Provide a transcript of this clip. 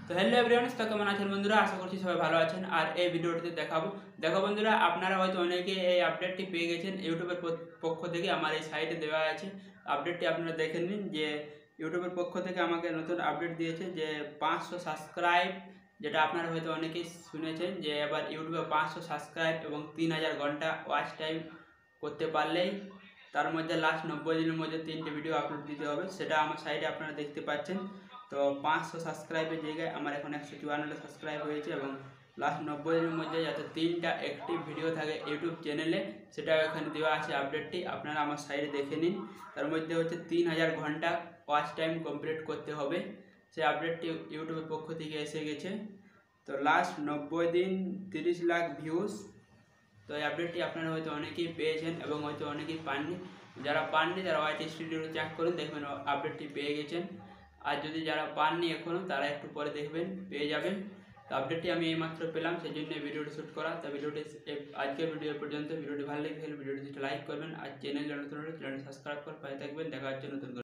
তো hello everyone, তো কেমন আছেন বন্ধুরা? আশা করছি সবাই ভালো আছেন। আর এই ভিডিওটিতে দেখাবো, দেখো বন্ধুরা, আপনারা হয়তো অনেকে এই আপডেটটি পেয়ে গেছেন ইউটিউবের পক্ষ থেকে। আমার এই সাইটে দেওয়া আছে আপডেটটি, আপনারা দেখে নিন যে ইউটিউবের পক্ষ থেকে আমাকে নতুন আপডেট দিয়েছে যে 500 সাবস্ক্রাইব, যেটা আপনারা হয়তো অনেকেই শুনেছেন যে এবার ইউটিউবে 500 সাবস্ক্রাইব এবং 3000 ঘন্টা ওয়াচ টাইম করতে পারলেই তার মধ্যে লাস্ট 90 দিনের মধ্যে 3টে ভিডিও আপলোড দিতে হবে। সেটা আমার সাইটে আপনারা দেখতে পাচ্ছেন। তো 500 সাবস্ক্রাইবের জায়গায় আমার এখন 154টা সাবস্ক্রাইব হয়েছে এবং লাস্ট 90 দিনের মধ্যে যাতে 3টা অ্যাক্টিভ ভিডিও থাকে ইউটিউব চ্যানেলে, সেটাও এখানে দেওয়া আছে আপডেটটি, আপনারা আমার সাইটে দেখে নিন। তার মধ্যে হচ্ছে 3000 ঘন্টা ওয়াচ টাইম কমপ্লিট করতে হবে। সেই আপডেটটি ইউটিউবের পক্ষ থেকে এসে গেছে। তো লাস্ট 90 দিন 30 লাখ ভিউজ। তো এই আপডেটটি আপনারা হয়তো অনেকেই পেয়েছেন এবং হয়তো অনেকেই পাননি। যারা পাননি তারা ওয়াইট স্টুডিও চেক করুন, দেখবেন আপডেটটি পেয়ে গেছেন। আর যদি যারা পাননি এখনও, তারা একটু পরে দেখবেন পেয়ে যাবেন। তো আপডেটটি আমি এইমাত্র পেলাম, সেই জন্য ভিডিওটি শ্যুট করা। তো ভিডিওটি আজকের ভিডিও পর্যন্ত। ভিডিওটি ভালো লেগে থাকলে ভিডিওটি লাইক করবেন, আর চ্যানেল নতুন হলে চ্যানেলটি সাবস্ক্রাইব করে পাশে থাকবেন। দেখা হচ্ছে নতুন।